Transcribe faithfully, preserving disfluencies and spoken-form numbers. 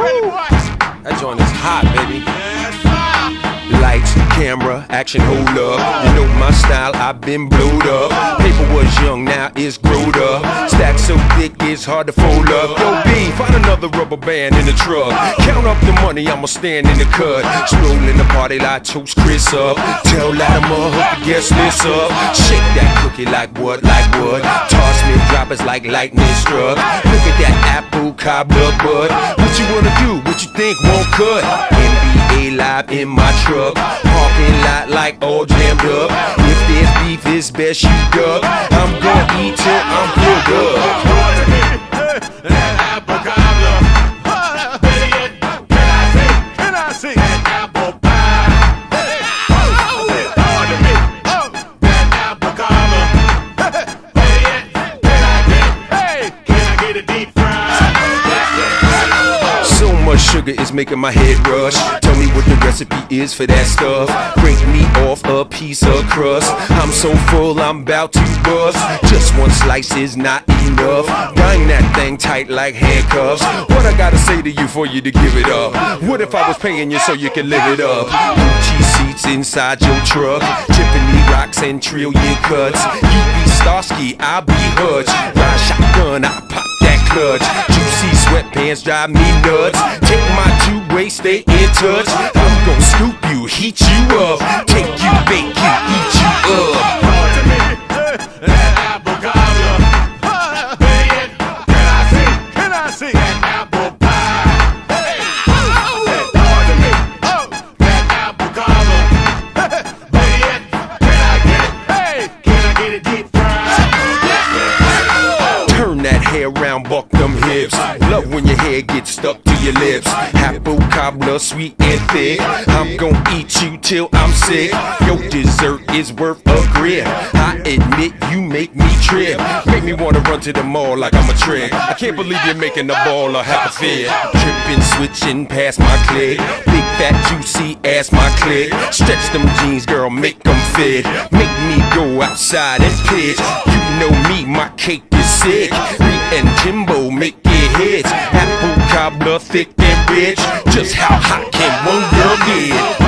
That joint is hot, baby. Lights, camera, action, hold up. You know my style, I've been blowed up. Paper was young, now it's growed up. Stack so thick, it's hard to fold up. Yo, B, find another rubber band in the truck. Count up the money, I'ma stand in the cut. Stroll in the party like toast Chris up. Tell Latimer, hook the guest list up. Shake that cookie like what, like what? Toss me droppers like lightning struck. Look at that apple cobbler butt. What you wanna do? What you think won't cut? N B A live in my truck. Parking lot like all jammed up. If there's beef, it's best you duck. I'm gonna eat till I'm filled up. That apple cobbler. Can I see? Can I see? That apple pie. Lord to me. That apple cobbler. Can I get? Hey, can I get a deep fry? So much sugar is making my head rush. Tell me what the recipe is for that stuff. Break me off a piece of crust. I'm so full, I'm about to bust. Just one slice is not enough. Bind that thing tight like handcuffs. What I gotta say to you for you to give it up? What if I was paying you so you can live it up? Gucci seats inside your truck. Tiffany rocks and trillion cuts. You be Starsky, I'll be Hutch. Ride shotgun, I pop that clutch. Juicy sweatpants drive me nuts. Take my two-way, stay in touch. I'm gon' scoop you, heat you up. Take you, bake you, eat you up. Lord to me. That apple cobbler. Can I see? Can I see? That apple pie. Lord to me. That apple cobbler. Can I get it? Hey, can I get it deep fried? Turn that hair round, buck them hips. Love when your hair gets stuck to your lips. Apple cobbler, sweet and thick. I'm gon' eat you till I'm sick. Your dessert is worth a grip. I admit you make me trip. Make me wanna run to the mall like I'm a trick. I can't believe you're making a ball or half a fit. Trippin', switching past my click. Big fat juicy ass my click. Stretch them jeans, girl, make them fit. Make me go outside and pitch. You know me, my cake is sick. Me and Jimbo make it hits. Apple cobbler, thick and rich. Just how hot can one girl get?